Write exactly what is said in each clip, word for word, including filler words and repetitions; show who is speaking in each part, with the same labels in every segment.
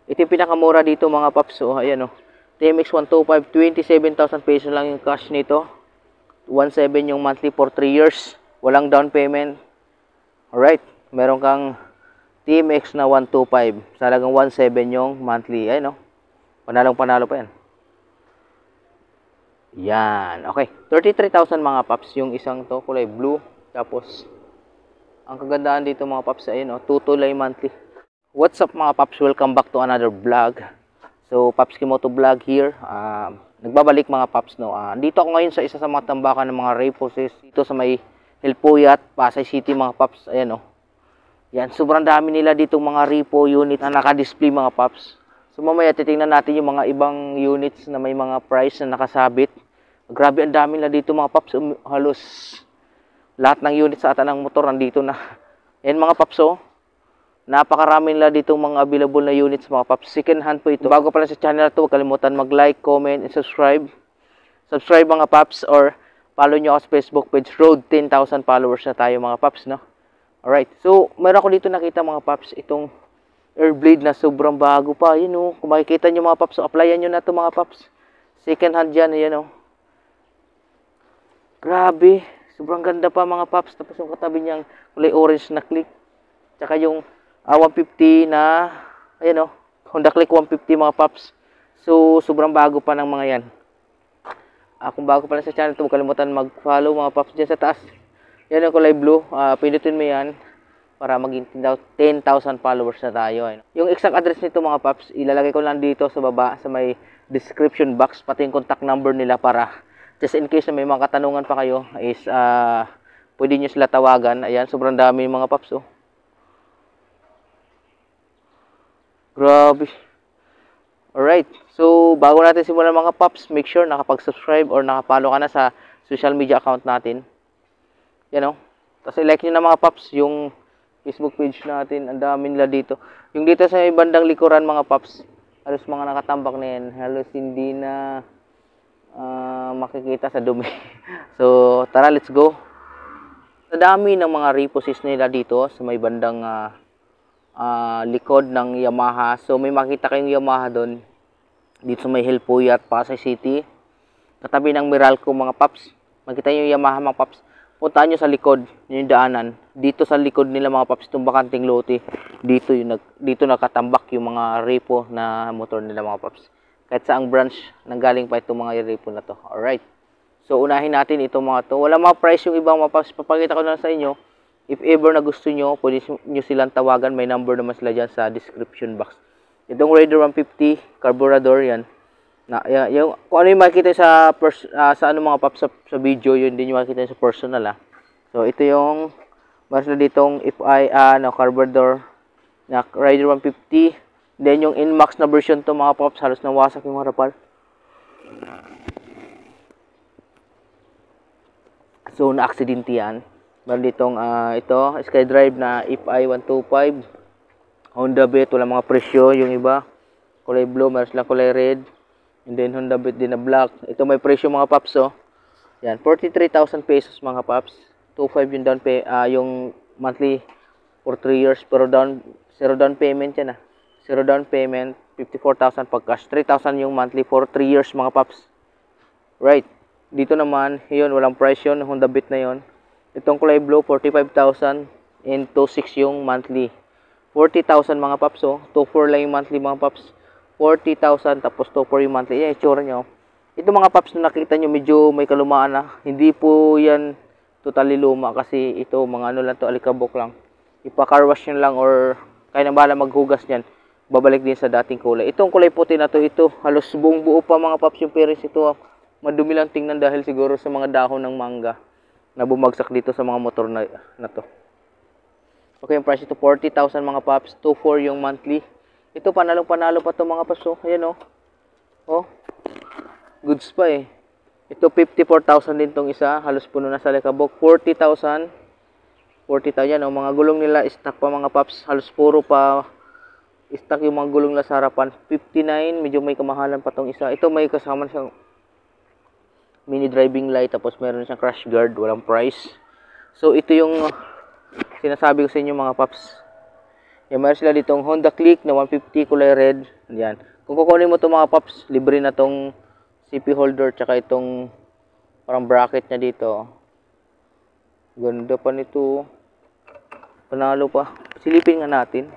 Speaker 1: Ito yung pinakamura dito mga paps. So, ayan o. T M X one twenty-five, twenty-seven thousand pesos lang yung cash nito. one point seven yung monthly for three years. Walang down payment. Alright. Meron kang T M X na one twenty-five. Salagang one point seven yung monthly. Ayan o. Panalong panalo pa yan. Yan. Okay. thirty-three thousand mga paps yung isang to. Kulay blue. Tapos, ang kagandahan dito mga paps, ayun o. Tutulay monthly. What's up mga paps? Welcome back to another vlog. So, Paps Kimoto vlog here. Uh, nagbabalik mga paps, no. Uh, dito ako ngayon sa isa sa mga tambakan ng mga reposes dito sa may Hilpuyat, Pasay City mga paps. Ayan, oh. Yan, sobrang dami nila ditong mga repo unit na naka-display mga paps. So, mamaya titingnan natin yung mga ibang units na may mga price na nakasabit. Grabe, ang dami nila dito mga paps. Um, halos lahat ng units sa ata ng motor nandito na. Yan mga paps, oh. Napakarami nila ditong mga available na units mga paps. Second hand po ito. Bago pala sa channel na ito, huwag kalimutan mag-like, comment, and subscribe. Subscribe mga paps or follow nyo ako sa Facebook page. Road ten thousand followers na tayo mga paps, no? Alright. So, meron ako dito nakita mga paps itong Airblade na sobrang bago pa. Yun o. Kung makikita nyo mga paps, so applyan nyo na ito mga paps. Second hand dyan. Ayan o. Grabe. Sobrang ganda pa mga paps. Tapos yung katabi niyang kulay orange na click. Tsaka yung Uh, one fifty na, ayan o, Honda Click one fifty mga paps. So, sobrang bago pa ng mga yan. Uh, kung bago pa lang sa channel ito, huwag kalimutan mag-follow mga paps dyan sa taas. Yan yung kulay blue. Uh, pindutin mo yan para maging ten thousand followers na tayo. Ayun. Yung exact address nito mga paps, ilalagay ko lang dito sa baba, sa may description box, pati yung contact number nila para just in case na may mga katanungan pa kayo, is uh, pwede nyo sila tawagan. Ayan, sobrang dami yung mga paps oh. Grabe. Alright. So, bago natin simulan mga paps, make sure nakapag-subscribe or nakapollow ka na sa social media account natin. Yan o. Tapos i-like nyo na mga paps yung Facebook page natin. Ang dami nila dito. Yung dito sa bandang likuran mga paps, halos mga nakatambak na yan. Halos hindi na uh, makikita sa dumi. So, tara, let's go. Sa dami ng mga reposes nila dito sa may bandang uh, Uh, likod ng Yamaha. So may makita kayong Yamaha doon dito sa may Hilpuyat, Pasay City, katabi ng Meralco mga paps. Makita nyo yung Yamaha mga paps, puntaan nyo sa likod yung daanan. Dito sa likod nila mga paps, itong bakanting lote, dito yung dito nakatambak yung mga repo na motor nila mga paps. Kahit saang branch nanggaling pa itong mga repo na to. Alright, so unahin natin itong mga to. Wala mga price yung ibang mga paps, papakita ko na sa inyo. If ever na gusto nyo, pwede nyo silang tawagan. May number naman sila dyan sa description box. Itong Raider one fifty, carburetor yan. Na, yan yung, kung ano yung makikita sa, pers, uh, sa ano mga paps sa, sa video, yun din yung makikita sa personal. Ha. So, ito yung, mas na ditong F I, uh, no, carburetor na Raider one fifty. Then yung Inmax na version to mga paps, halos nawasak yung harapan. So, na-aksidente yan. Meron ditong uh, ito, SkyDrive na F I one twenty-five. Honda Beat, wala mga presyo. Yung iba, kulay blue, meron silang kulay red. And then Honda Beat din na black. Ito may presyo mga paps, oh. Yan, forty-three thousand pesos mga paps. two point five yung down pay, uh, yung monthly for three years. Pero down, zero down payment yan ah. Zero down payment, fifty-four thousand pag cash. three thousand yung monthly for three years mga paps. Right. Dito naman, yun, walang price yun. Honda Beat na yun. Itong kulay blue, forty-five thousand and two point six yung monthly. forty thousand mga paps, oh. two point four lang yung monthly mga paps. forty thousand tapos two point four yung monthly. Yan, itsura nyo. Ito mga paps na nakita nyo, medyo may kalumaan na. Hindi po yan totally luma kasi ito, mga ano lang to, alikabok lang. Ipa-car wash nyo lang or kaya na bahala maghugas nyan. Babalik din sa dating kulay. Itong kulay puti na to, ito, halos buong buo pa mga paps yung peris. Ito, madumi lang tingnan dahil siguro sa mga dahon ng mangga na bumagsak dito sa mga motor na, na to. Okay, yung price ito, forty thousand mga paps. two point four yung monthly. Ito, panalong panalo pa to mga paps. Oh. Ayan oh. Oh. Goods pa eh. Ito, fifty-four thousand din tong isa. Halos puno na sa likabok. forty thousand. forty thousand. Oh. Mga gulong nila, stock pa mga paps. Halos puro pa stock yung mga gulong nila sa harapan. fifty-nine. Medyo may kamahalan pa tong isa. Ito, may kasama siyang mini driving light, tapos meron siyang crash guard, walang price. So ito yung uh, sinasabi ko sa inyo mga paps. Yan, meron sila ditong Honda Click na one fifty kulay red. Yan. Kung kukunin mo itong mga paps, libre na tong C P holder tsaka itong parang bracket niya dito. Ganda pa nito. Panalo pa. Silipin nga natin.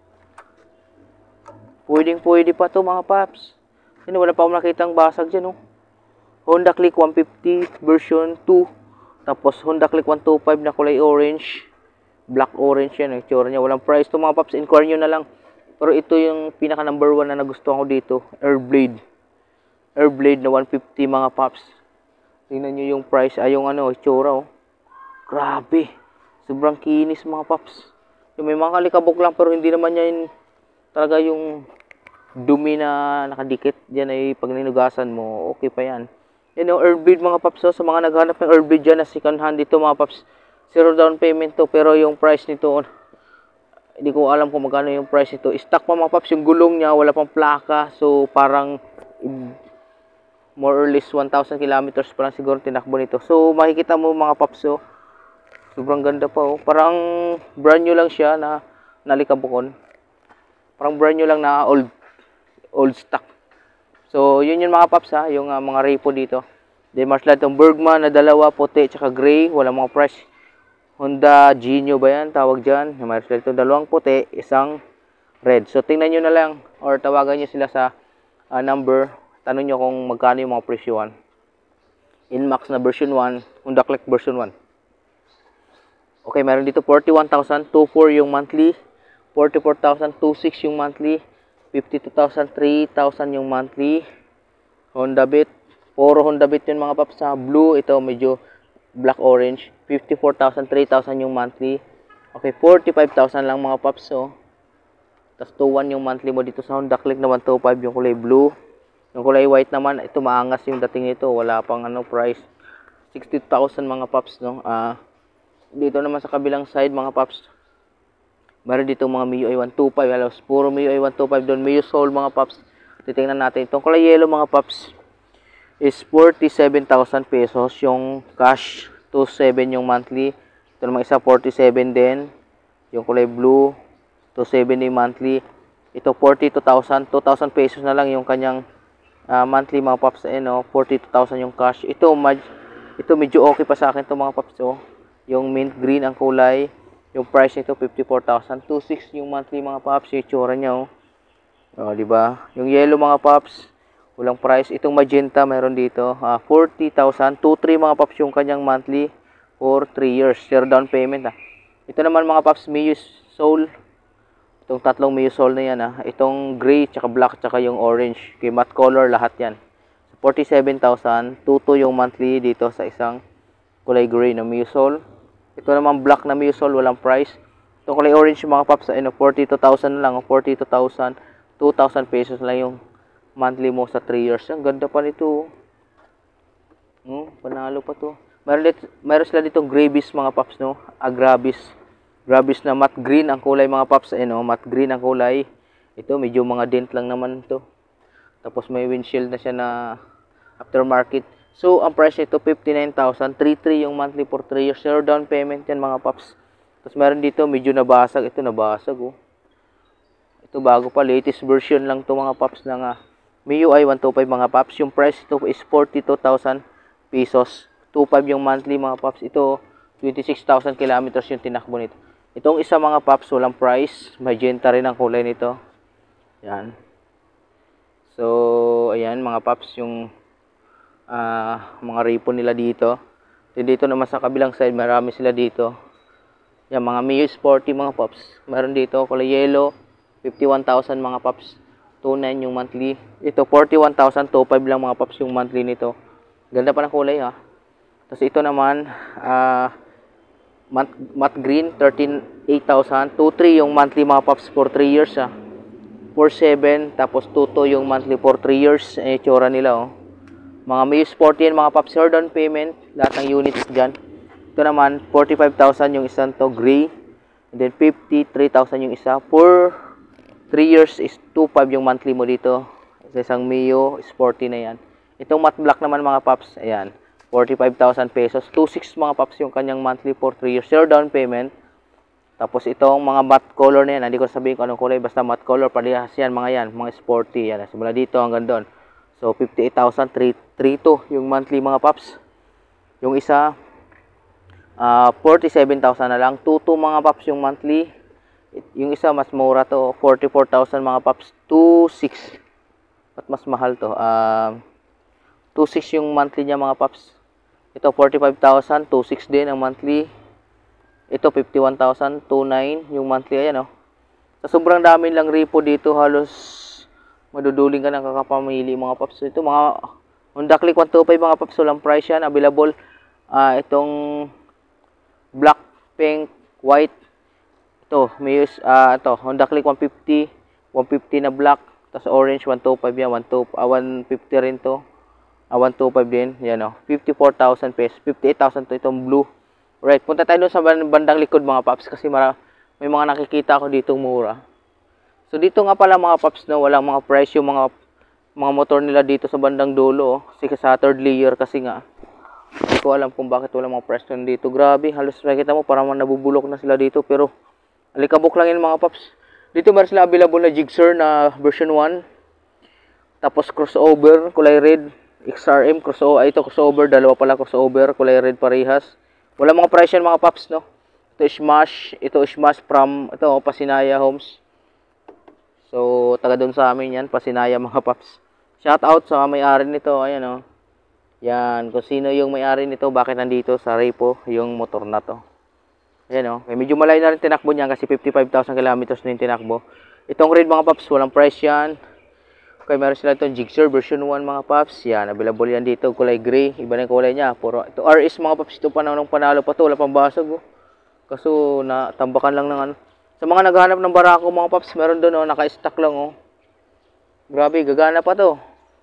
Speaker 1: Pwedeng pwede pa to mga paps. Yan, wala pa akong nakitang basag dyan, oh. Honda Click one fifty version two. Tapos Honda Click one twenty-five na kulay orange. Black orange yan, eh. Tsura niya. Walang price to mga paps. Inquire nyo na lang. Pero ito yung pinaka number one na nagustuhan ko dito. Airblade. Airblade na one fifty mga paps. Tingnan nyo yung price. Ay, yung ano, itsura, oh. Grabe. Sobrang kinis mga paps. Yung may mga kalikabok lang pero hindi naman yan talaga yung dumi na nakadikit. Diyan ay pag ninugasan mo, okay pa yan. Yan yung Airblade mga paps. So, sa mga naghanap ng Airblade dyan na second hand dito mga paps, zero down payment to. Pero yung price nito, hindi ko alam kung magkano yung price nito. Stock pa mga paps. Yung gulong niya, wala pang plaka. So, parang more or less one thousand kilometers pa lang siguro tinakbo nito. So, makikita mo mga paps, oh. Sobrang ganda pa, oh. Parang brand new lang siya na nalikabukon. Parang brand new lang na old old stock. So, yun yung mga paps, ha. Yung uh, mga repo dito. Then, martial itong Bergman na dalawa, puti, tsaka gray. Wala mga price. Honda Genio ba yan? Tawag dyan. Martial itong dalawang puti, isang red. So, tingnan nyo na lang. Or tawagan nyo sila sa uh, number. Tanong nyo kung magkano yung mga presyoan. Inmax na version one. Honda Click version one. Okay, meron dito forty-one thousand, two point four yung monthly, forty-four thousand, two point six yung monthly, fifty-two thousand, three thousand yung monthly. Honda Beat, puro Honda Beat yun mga paps sa blue, ito medyo black orange, fifty-four thousand, three thousand yung monthly. Okay, forty-five thousand lang mga paps, so. Tapos two point one yung monthly mo dito sa Honda Click na one twenty-five yung kulay blue. Yung kulay white naman, ito maangas yung dating nito, wala pang ano price. sixty thousand mga paps, no. Ah, uh, dito naman sa kabilang side mga paps, meron dito mga M I U I one twenty-five, halos puro M I U I one twenty-five doon. M I U Soul mga paps, titingnan natin itong kulay yellow mga paps is forty-seven thousand pesos yung cash, two point seven yung monthly. Ito naman isa forty-seven din yung kulay blue, two point seven yung monthly. Ito forty-two thousand, two thousand pesos na lang yung kanyang uh, monthly mga paps, eh, no? forty-two thousand yung cash. Ito, ito medyo okay pa sa akin itong mga paps, oh. Yung mint green ang kulay. Yung price nito fifty-four thousand. two point six yung monthly mga paps. Yung itsura niya, oh. Oh, di ba? Yung yellow mga paps, walang price. Itong magenta meron dito, uh, forty thousand. two point three mga paps yung kanyang monthly for three years. Zero down payment, ah. Ito naman mga paps, M I U Soul. Itong tatlong M I U Soul na yan, ah. Itong gray, tsaka black, tsaka yung orange. Okay, matte color lahat yan. forty-seven thousand. two point two yung monthly dito sa isang kulay gray na M I U Soul. Ito naman black na M I U Soul, walang price. Ito kulay orange yung mga paps, ano, forty-two thousand lang, forty-two thousand, two thousand pesos lang yung monthly mo sa three years. Ang ganda pa nito. Hmm, panalo pa to. Meron, dit, meron sila ditong Gravis mga paps, no? Agrabis. Gravis na matte green ang kulay mga paps, ano, matte green ang kulay. Ito medyo mga dent lang naman to. Tapos may windshield na siya na aftermarket. So, ang price nito, fifty-nine thousand. three point three yung monthly for three years. Zero down payment yan mga paps. Tapos meron dito, medyo nabasag. Ito, nabasag, oh. Ito, bago pa. Latest version lang to mga paps ng uh, M I U I one twenty-five mga paps. Yung price ito is forty-two thousand pesos. two point five yung monthly mga paps. Ito, twenty-six thousand kilometers yung tinakbo nito. Itong isa mga paps, walang price. Magenta rin ang kulay nito. Yan. So, ayan mga paps, yung Uh, mga repo nila dito. Then dito naman sa kabilang side, marami sila dito. Yan, mga M I U Sporty mga paps. Meron dito, kulay yellow, fifty-one thousand mga paps. two point nine yung monthly. Ito, forty-one thousand, two point five lang mga paps yung monthly nito. Ganda pa ng kulay, ha. Tapos ito naman, uh, matte, matte green, thirteen eight thousand. two point three yung monthly mga paps for three years, ha. four point seven, tapos two point two yung monthly for three years. Eh, tsura nila, oh. Mga M I U Sporty yan, mga paps, zero down payment, lahat ng units dyan. Ito naman, forty-five thousand yung isang to, gray. And then fifty-three thousand yung isa. For three years is two point five yung monthly mo dito. Sa isang M I U Sporty na yan. Itong matte black naman mga paps, ayan, forty-five thousand pesos. two point six mga paps yung kanyang monthly for three years. Zero down payment. Tapos itong mga matte color na yan, hindi ko sabihin kung anong kulay, basta matte color, parehas yan, mga yan, mga sporty, yan. Simula dito hanggang doon. So, fifty-eight thousand three hundred thirty-two yung monthly mga paps. Yung isa, uh, forty-seven thousand na lang. two two mga paps yung monthly. Yung isa, mas mura to, forty-four thousand mga paps. two six. At mas mahal to. Uh, two six yung monthly niya mga paps. Ito, forty-five thousand, two six din ang monthly. Ito, fifty-one thousand, two nine yung monthly. Ayan, oh. Sa sobrang dami lang repo dito, halos maduduling ka ng kakapamili mga paps. Ito, mga Honda Click one twenty-five mga paps. Walang price yan. Available. Uh, itong black, pink, white. Ito, may use, uh, ito, Honda Click one fifty. one fifty na black. Tapos orange, one twenty-five yan. one fifty rin to. Uh, one twenty-five din. Yan, oh. fifty-four thousand pesos. fifty-eight thousand to itong blue. Right, punta tayo doon sa bandang likod mga paps kasi mara, may mga nakikita ako dito mura. So dito nga pala mga paps, no, walang mga price yung mga mga motor nila dito sa bandang dulo, oh. Kasi sa third layer kasi nga. Hindi ko alam kung bakit walang mga price dito. Grabe, halos nakikita mo parang nabubulok na sila dito, pero alikabok lang yun mga paps. Dito meron sila available na Gixxer na version one. Tapos crossover, kulay red, X R M crossover, ay ito crossover, dalawa pala crossover, kulay red parehas. Wala mga price yan mga paps, no. Ito Smash, ito Smash from ito Pasinaya Homes. So taga doon sa amin yan, Pasinaya mga paps. Shout out sa may-ari nito, ayan, oh. Yan, kung sino yung may-ari nito, bakit nandito sa repo yung motor na to. Ayan, oh. May medyo malayo na rin tinakbo niyan kasi fifty-five thousand kilometers na yung tinakbo. Itong red mga paps, walang price yan. Okay, meron sila itong Gixxer version one mga paps. Yan, available yan dito. Kulay gray. Iba na yung kulay niya. Puro, ito R S mga paps. Ito panahon ng panalo pa to. Wala pang basag. Oh. Kaso, natambakan lang ng ano. Sa mga naghahanap ng barako mga paps, meron doon. Oh, naka-stack lang. Oh. Grabe, gagana pa to.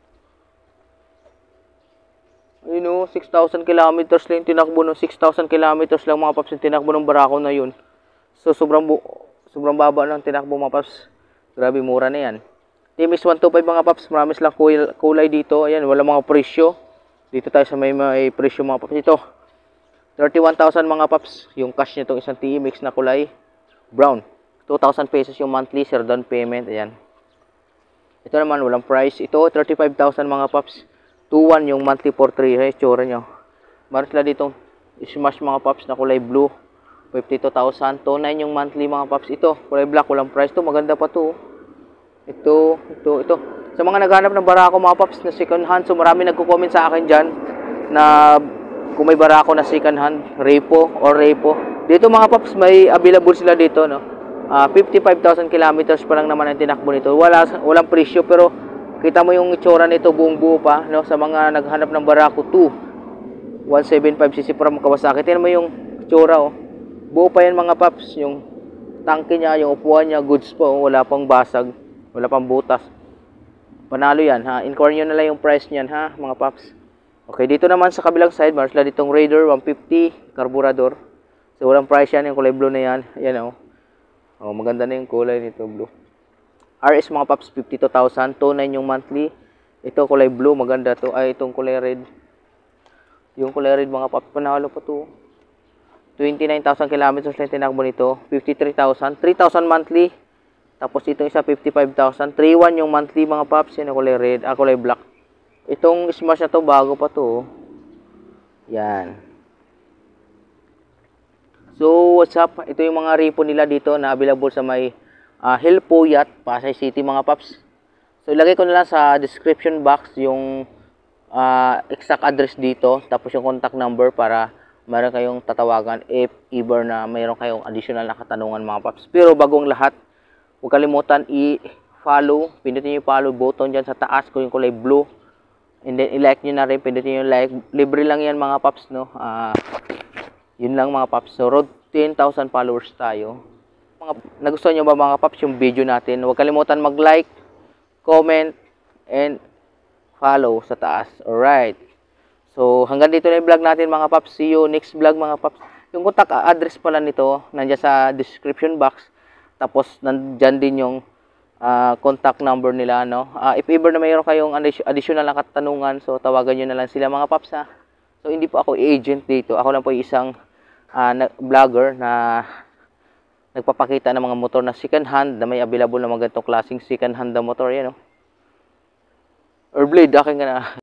Speaker 1: Ayun oh, six thousand kilometers lang yung tinakbo. No? six thousand kilometers lang mga paps yung tinakbo ng barako na yun. So, sobrang, sobrang baba ng tinakbo mga paps. Grabe, mura na yan. T M X one twenty-five mga paps, marami silang kulay dito. Ayan, wala mga presyo. Dito tayo sa may, may presyo mga paps. Ito, thirty-one thousand mga paps. Yung cash nitong isang T M X na kulay brown. two thousand pesos yung monthly, sir, down payment. Ayan. Ito naman, walang price. Ito, thirty-five thousand mga paps. two one yung monthly for three. Ay, tsura nyo. Meron sila ditong Smash mga paps na kulay blue. fifty-two thousand. two nine yung monthly mga paps. Ito, kulay black, walang price. Ito, maganda pa to. Ito, ito, ito. Sa mga naghanap ng barako mga paps na second hand, so marami nagko-comment sa akin dyan na kung may barako na second hand, repo or repo. Dito mga paps, may available sila dito, no? Uh, fifty-five thousand kilometers pa lang naman ang tinakbo nito. Wala, walang presyo, pero kita mo yung itsura nito buong buo pa, no? Sa mga naghanap ng barako two one seventy-five c c from Kawasaki. Tingnan mo yung itsura, oh. Buo pa yan mga paps. Yung tangke niya, yung upuan niya, goods pa, oh. Wala pang basag. Wala pang butas. Panalo yan, ha. Inquire nyo na lang yung price niyan, ha, mga paps. Okay, dito naman sa kabilang side, meron sila ditong Raider one fifty carburetor. So, walang price yan. Yung kulay blue na yan. Ayan, oh. Oh, maganda na yung kulay nito, blue. R S mga paps, fifty-two thousand. two nine yung monthly. Ito, kulay blue. Maganda to. Ay, itong kulay red. Yung kulay red, mga paps, panalo pa to. twenty-nine thousand kilometers na tinakbo nito. fifty-three thousand. three thousand monthly. Tapos itong isa fifty-five thousand. three one yung monthly mga paps. Yan ang kulay red. Ah, kulay black. Itong Smash na to, bago pa to. Yan. So, what's up? Ito yung mga repo nila dito na available sa may uh, Hill Puyat, Pasay City mga paps. So, ilagay ko na lang sa description box yung uh, exact address dito. Tapos yung contact number para meron kayong tatawagan if ever na mayroon kayong additional na katanungan mga paps. Pero bagong lahat, huwag kalimutan i-follow. Pindutin nyo yung follow button dyan sa taas ko yung kulay blue. And then i-like nyo na rin. Pindutin nyo yung like. Libre lang yan mga paps, no? Uh, yun lang mga paps. So road ten thousand followers tayo. Mga, nagustuhan nyo ba mga paps yung video natin? Huwag kalimutan mag-like, comment, and follow sa taas. Alright. So hanggang dito na yung vlog natin mga paps. See you next vlog mga paps. Yung contact address pala nito, nandiyan sa description box. Tapos, nandyan din yung uh, contact number nila, no? Uh, if ever na mayroon kayong additional na katanungan, so tawagan nyo na lang sila mga paps, ha? So, hindi po ako agent dito. Ako lang po isang uh, na, vlogger na nagpapakita ng mga motor na second hand na may available na mga ganitong klaseng second hand na motor. Yan, oh. Airblade, akin nga na.